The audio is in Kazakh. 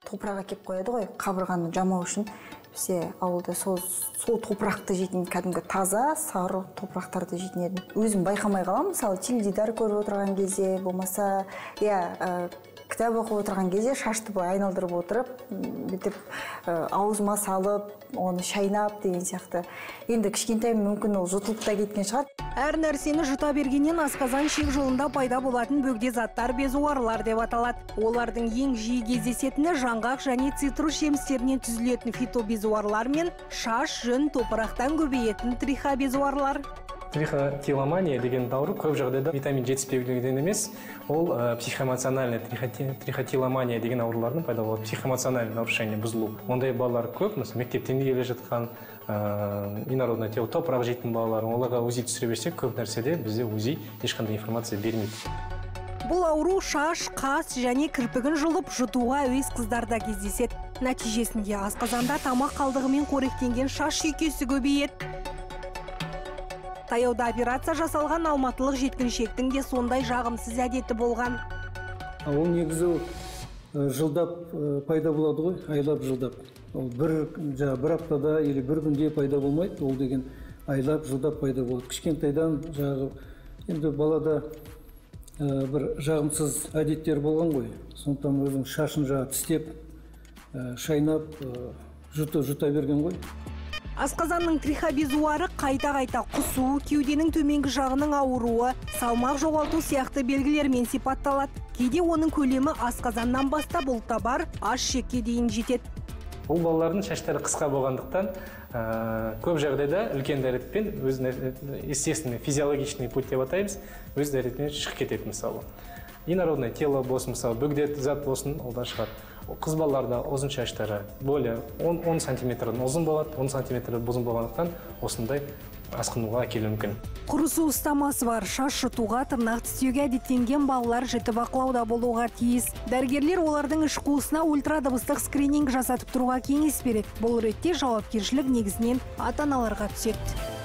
топырақ әкеп қояды ғой, қабырғаны жамау үшін. Бізде ауылда сол топырақты жейтін, кәдімгі таза, сары топырақтарды жейтін едім. Өзім байқамай қалам, мысалы, теледидар көріп отырған кезде, болмаса, кітап оқып отырған кезде шашты былай айналдырып отырып, бүйтіп аузыма салып, оны шайнап деген сияқты. Енді кішкентай мүмкін ол жұтылып та кеткен шығар. Әр нәрсені жұта бергеннен асқазан шек жолында пайда болатын бөгде заттар безуарлар деп аталады. Олардың ең жиі кездесетіні жаңғақ және цитрус жемістерінен түзілетін фитобезуарлар мен шаш, жүн, топырақтан көбейетін трихобезуарлар. Трихотиломания деген ауру көп жағдайда витамин жетіспеушілігінен емес, ол психоэмоциональный трихотиломания деген аурулардың пайда болады. Психоэмоциональный нарушение, бұзылу. Ондай балалар көп, мысалы мектептен келе жатқан, инородное тело, топырақ жейтін балалар, оларға УЗИ түсіре берсек, көп нәрседе бізде УЗИ ешқандай информация бермейді. Бұл ауру шаш, қас және кірпігін жұлып жұтуға әуес қыздарда кездеседі. Нәтижесінде асқазанда тамақ қалдығымен қоректенген шаш шүйкесі көбейеді. Таяуда операция жасалған алматылық жеткіншектің де сондай жағымсыз әдеті болған. Ол негізі жылдап пайда болады ғой, айлап жылдап. Ол бір аптада или бір күнде пайда болмайды, ол деген айлап жылдап пайда болады. Кішкентайдан енді балада бір жағымсыз әдеттер болған ғой. Сондықтан өзің шашын тістеп, шайнап, жұта берген ғой. Асқазанның трихобезуары қайта-қайта құсу, кеуденің төменгі жағының ауруы, салмақ жоғалту сияқты белгілермен сипатталады. Кейде оның көлемі асқазаннан бастап ұлта бар, аш шекке дейін жетеді. Бұл балалардың шаштары қысқа болғандықтан, көп жағдайда үлкен дәретпен, естественный, физиологичный путь деп атаймыз, өз дәретпен шығып кетеді мысалы. Инородное тело болсын, мысалы, бөгде зат болсын, олдан шығады. Қыз балаларда ұзын шаштары более 10 сантиметрден ұзын болады, 10 сантиметрден ұзын болғандықтан осындай асқынуға әкелуі мүмкін. Құрысу ұстамасы бар, шаш жұтуға, тырнақ тістеуге әдеттенген балалар жіті бақылауда болуға тиіс. Дәрігерлер олардың іш қуысына ультрадыбыстық скрининг жасатып тұруға кеңес береді. Бұл ретте жауапкершілік негізінен ата-аналарға түседі.